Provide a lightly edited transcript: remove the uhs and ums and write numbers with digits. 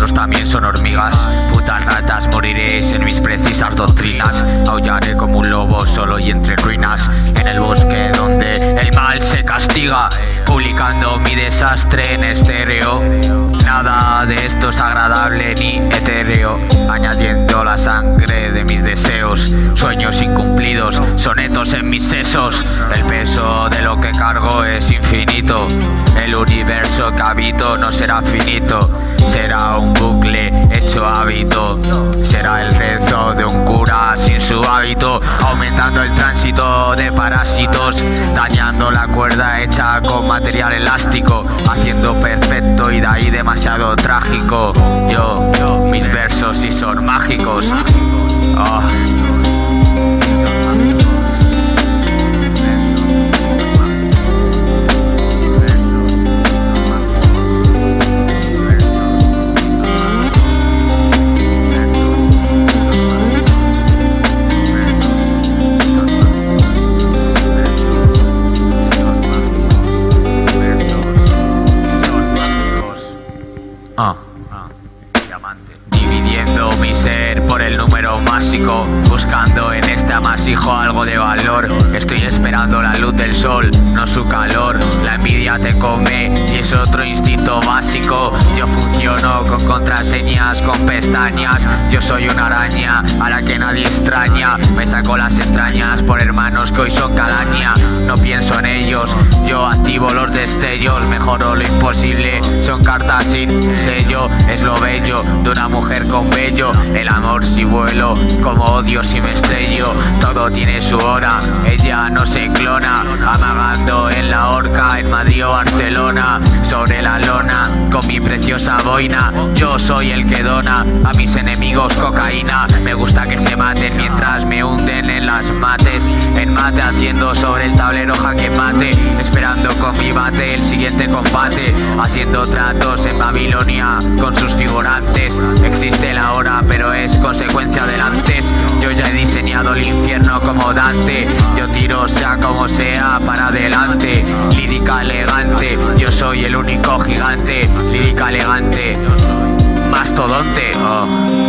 vosotros también son hormigas. Putas ratas, moriréis en mis precisas doctrinas. Aullaré como un lobo solo y entre ruinas, en el bosque donde el mal se castiga, publicando mi desastre en estéreo. Nada de esto es agradable ni etéreo, añadiendo la sangre de mis deseos, sueños incumplidos, sonetos en mis sesos. El peso de lo que cargo es infinito, el universo que habito no será finito, será un bucle hecho hábito, será el rezo de un cura sin su hábito, aumentando el tránsito de parásitos, dañando la cuerda hecha con material elástico, haciendo perfecto y de ahí demasiado trágico. Mis versos sí son mágicos. Oh. Diamante. Dividiendo mi ser por el número másico, buscando en este amasijo algo de valor. Estoy esperando la luz del sol, no su calor. La envidia te come y es otro instinto básico. Yo funciono con contraseñas, con pestañas. Yo soy una araña a la que nadie extraña. Me saco las entrañas por hermanos que hoy son calaña. No pienso en ellos, yo activo los destellos. Mejoro lo imposible, son cartas sin sello. Es lo bello de una mujer con vello. El amor si vuelo, como odio si me estrello. Todo tiene su hora, ella no se clona. Amagando en la horca en Madrid o Barcelona. Sobre la lona, con mi preciosa boina. Yo soy el que dona a mis enemigos cocaína. Me gusta que se maten mientras me hunden en las mates. En mate haciendo sobre el tablero jaque mate. Esperando con mi bate el siguiente combate. Haciendo tratos en Babilonia con sus figurantes. Existe la hora pero es consecuencia del antes. Yo ya he diseñado el infierno como Dante. Yo tiro sea como sea para adelante. Lírica elegante, yo soy el único gigante. Lírica elegante, mastodonte. Oh.